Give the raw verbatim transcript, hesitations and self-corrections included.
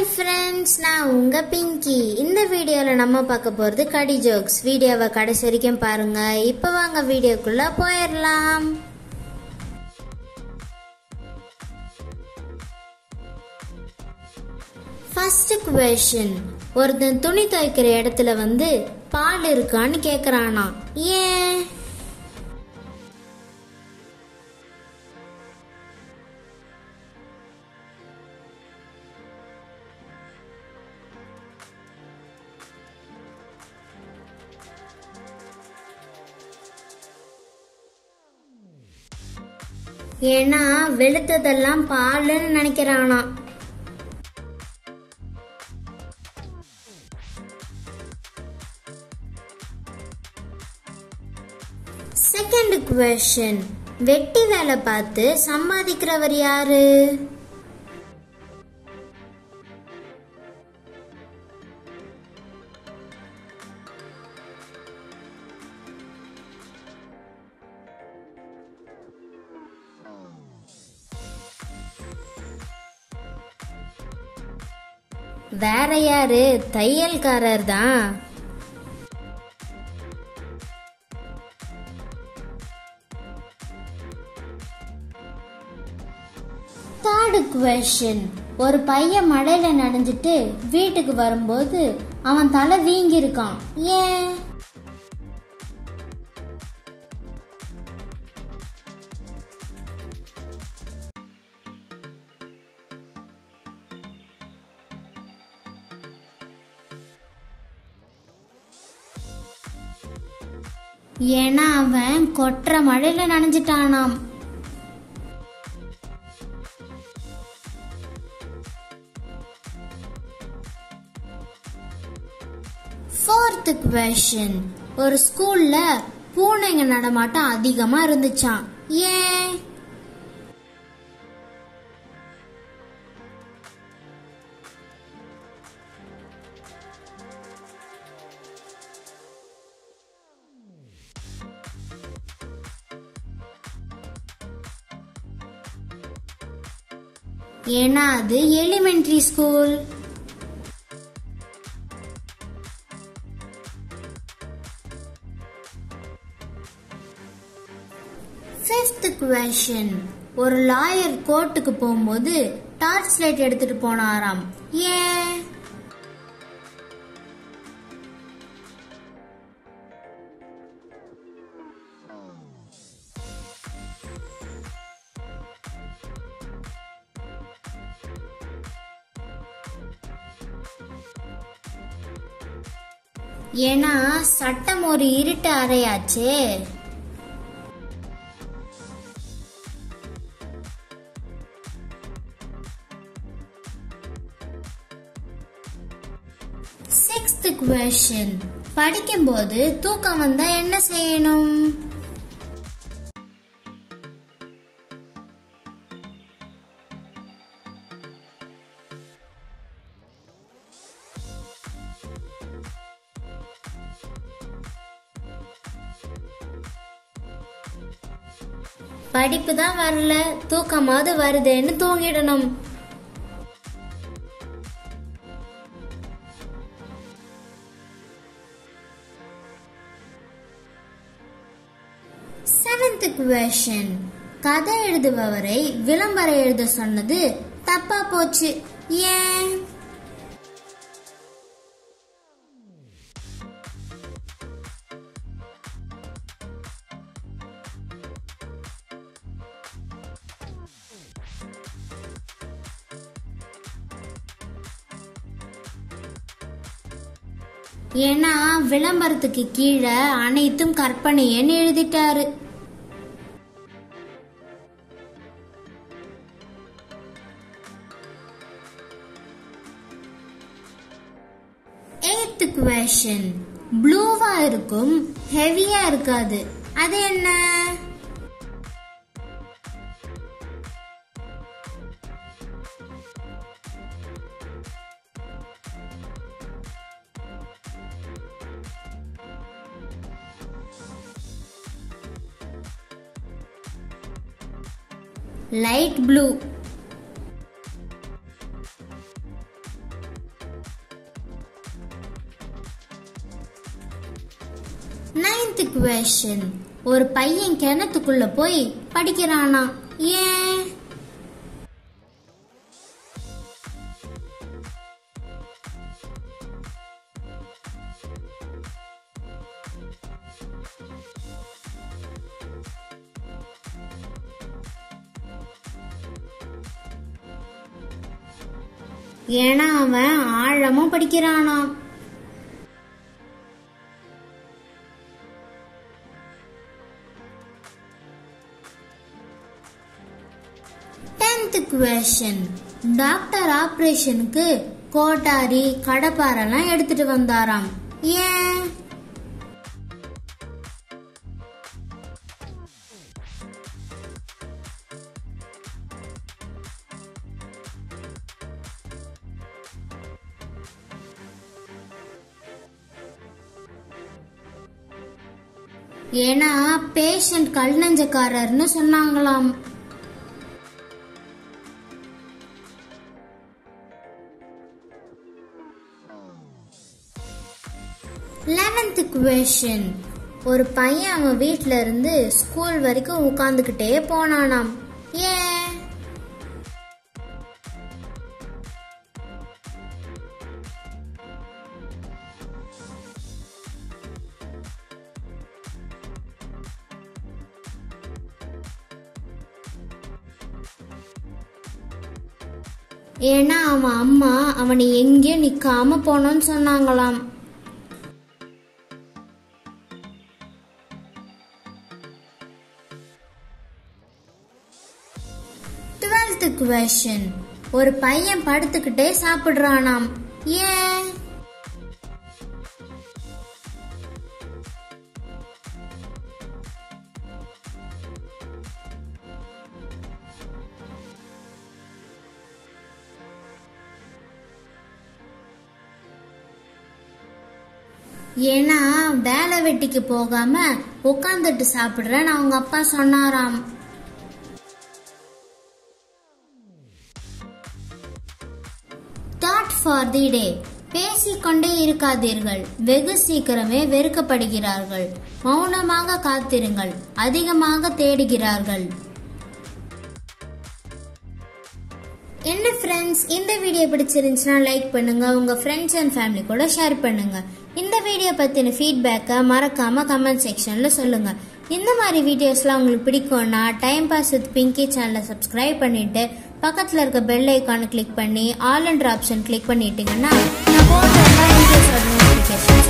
Hi friends, நான் உங்க பிங்கி. இந்த வீடியோல நம்ம பார்க்க போறது கடி ஜோக்ஸ். வீடியோவை கடைசி வரைக்கும் பாருங்க. இப்போ வாங்க வீடியோக்குள்ள போயிடலாம். First question. ஒருத்தன் துணி துவைக்கிற இடத்துல வந்து பால் இருக்கான்னு கேக்குறானா. ஏன்? ஏன்னா வெளுத்ததெல்லாம் பால்னு நினைக்கிறானா. Second question. வெட்டி வேலை பார்த்து சம்பாதிக்கிறவர் யாரு? வேற யாரு? தையல்காரர் தான். Third question. ஒரு பையன் மழையில நனைஞ்சிட்டு வீட்டுக்கு வரும்போது அவன் தலை வீங்கி இருக்கான். ஏன்? ஏன்னா அவன் கொற்ற மழையில நனைஞ்சிட்டானாம். Fourth question. ஒரு ஸ்கூல்ல பூனைங்க நடமாட்டம் அதிகமா இருந்துச்சாம். ஏன்? ஏன்னா அது எலிமெண்டரி ஸ்கூல். Fifth question. ஒரு லாயர் கோர்ட்டுக்கு போகும்போது டார்ச் லைட் எடுத்துட்டு போனாராம். ஏன்? ஏன்னா சட்டம் ஒரு இருட்டு அறையாச்சே. Sixth question. படிக்கும்போது தூக்கம் வந்தா என்ன செய்யணும்? படிப்பு தான் வரல, தூக்கமாவது வருதுன்னு தூங்கிடணும். Seventh question. கதை எழுதுபவரை விளம்பரம் எழுத சொன்னது தப்பா போச்சு. ஏன்? ஏன்னா விளம்பரத்துக்கு கீழே அனைத்தும் கற்பனைன்னு எழுதிட்டாரு. Eighth question. ப்ளூவா இருக்கும், ஹெவியா இருக்காது. அது என்ன? Light blue. Ninth question. ஒரு பையன் கிணத்துக்குள்ள போய் படிக்கிறானா. ஏன்? ஏன்னா அவன் ஆழமா படிக்கிறானா. Tenth question. டாக்டர் ஆபரேஷனுக்கு கோட்டாரி கடப்பாரெல்லாம் எடுத்துட்டு வந்தாராம். ஏன்? ஏன்னா பேஷண்ட் கல் நெஞ்சக்காரர்னு சொன்னாங்களாம். Eleventh question. ஒரு பையன் அவன் வீட்ல இருந்து ஸ்கூல் வரைக்கும் உட்கார்ந்துகிட்டே போனானாம். ஏன்? ஏன்னா அவன் அம்மா அவனை எங்கேயும் நிக்காம போனோன்னு சொன்னாங்களாம். Twelfth question. ஒரு பையன் படுத்துக்கிட்டே சாப்பிடுறானாம். ஏன்? ஏன்னா வேலை வெட்டிக்கு போகாம உட்கார்ந்துட்டு சாப்பிடுறேன்னு அவங்க அப்பா சொன்னாராம். Thought for the day. பேசிக்கொண்டே இருக்காதீர்கள், வெகு சீக்கிரமே வெறுக்கப்படுகிறார்கள். மௌனமாக காத்திருங்கள், அதிகமாக தேடுகிறார்கள். என்ன ஃப்ரெண்ட்ஸ், இந்த வீடியோ பிடிச்சிருந்துச்சுன்னா லைக் பண்ணுங்க, உங்க ஃப்ரெண்ட்ஸ் அண்ட் ஃபேமிலி கூட ஷேர் பண்ணுங்க. இந்த வீடியோ பத்தின ஃபீட்பேக்கை மறக்காம கமெண்ட் செக்ஷன்ல சொல்லுங்க. இந்த மாதிரி வீடியோஸ்லாம் உங்களுக்கு பிடிக்கும்னா டைம் பாஸ் வித் பிங்கி சேனலை சப்ஸ்கிரைப் பண்ணிட்டு பக்கத்துல இருக்க பெல் ஐக்கானை கிளிக் பண்ணி ஆல் என்ற ஆப்ஷன் கிளிக் பண்ணிட்டீங்கன்னா நான் போடுற எல்லா வீடியோஸோட நோட்டிஃபிகேஷன்